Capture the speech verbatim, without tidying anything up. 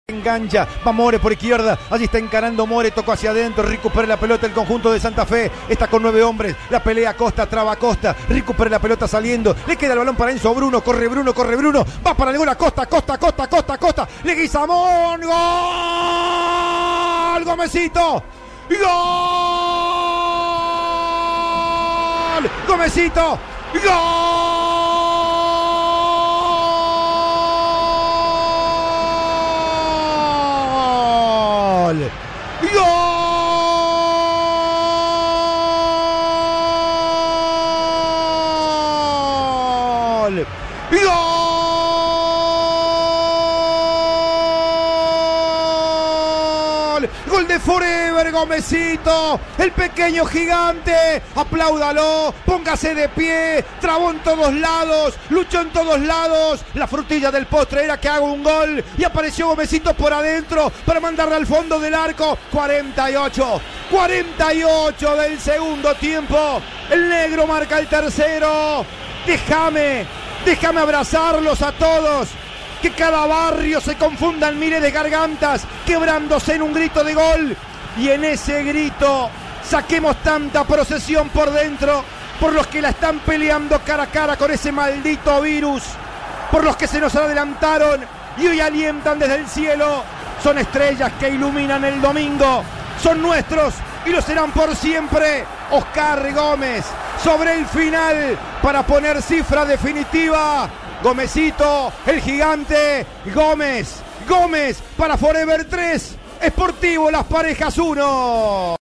Engancha, va More por izquierda, allí está encarando More, tocó hacia adentro, recupera la pelota el conjunto de Santa Fe, está con nueve hombres, la pelea Costa, traba Costa, recupera la pelota saliendo, le queda el balón para Enzo Bruno, corre Bruno, corre Bruno, va para el gol a Costa, Costa, Costa, Costa, Costa, le Guizamón, gol, Gómezito, gol, Gómezito, gol. ¡Gol! ¡Gol! ¡Gol de Forever, Gómezito! El pequeño gigante. Apláudalo, póngase de pie. Trabó en todos lados, luchó en todos lados. La frutilla del postre era que haga un gol. Y apareció Gómezito por adentro para mandarle al fondo del arco. cuarenta y ocho. cuarenta y ocho del segundo tiempo. El negro marca el tercero. Déjame, déjame abrazarlos a todos. Que cada barrio se confundan miles de gargantas, quebrándose en un grito de gol. Y en ese grito saquemos tanta procesión por dentro, por los que la están peleando cara a cara con ese maldito virus, por los que se nos adelantaron y hoy alientan desde el cielo. Son estrellas que iluminan el domingo, son nuestros y lo serán por siempre. Oscar Gómez sobre el final para poner cifra definitiva. Gómezito, el gigante, Gómez, Gómez para Forever tres, Sportivo Las Parejas uno.